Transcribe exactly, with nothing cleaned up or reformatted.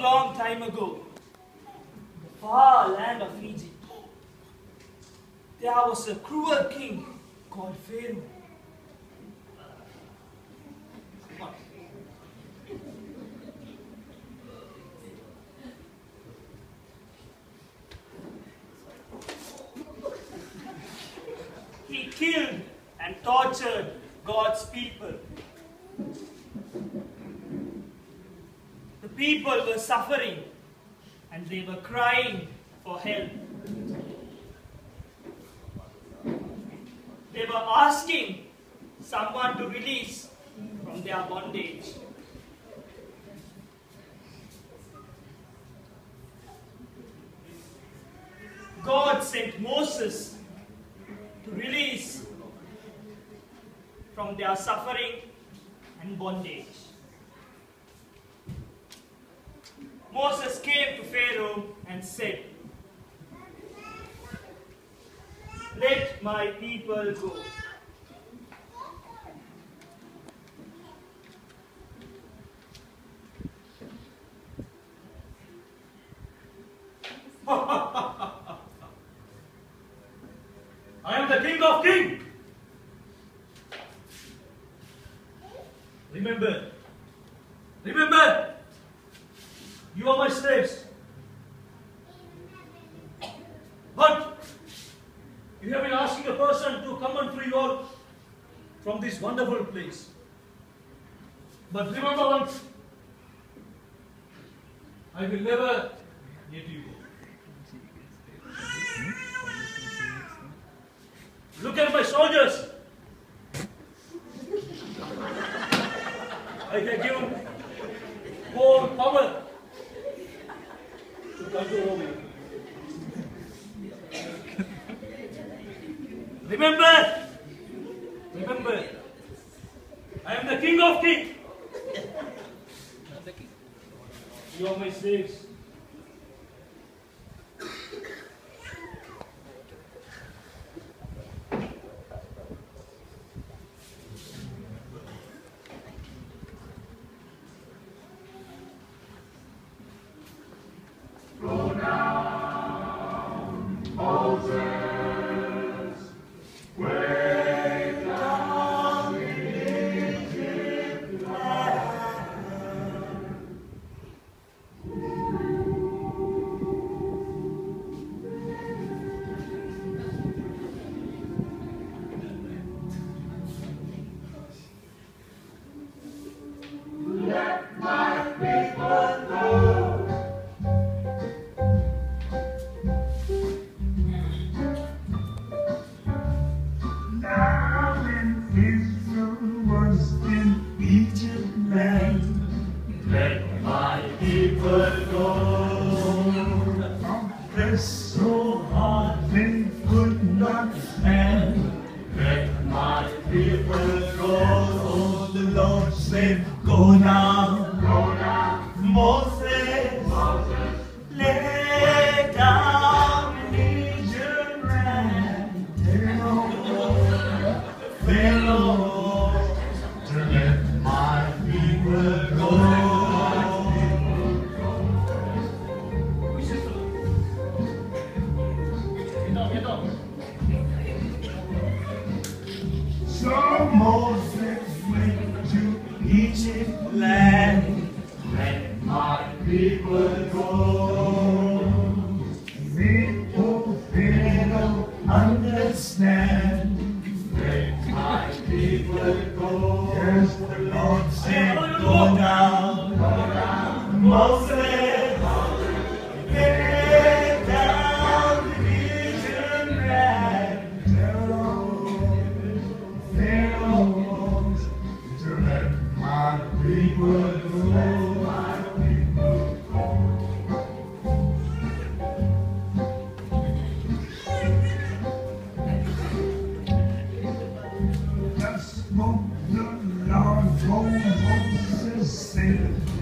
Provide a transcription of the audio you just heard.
long time ago, in the far land of Egypt, there was a cruel king called Pharaoh. He killed and tortured God's people. The people were suffering and they were crying for help. They were asking someone to release from their bondage. God sent Moses to release from their suffering and bondage. Moses came to Pharaoh and said, "Let my people go." I am the King of Kings. Remember, remember, you are my slaves. But you have been asking a person to come and free you all from this wonderful place. But remember once, I will never let you go. Look at my soldiers. I can give more power to control over you. Remember, remember, I am the King of Kings. You are my slaves. The Lord told Moses, say,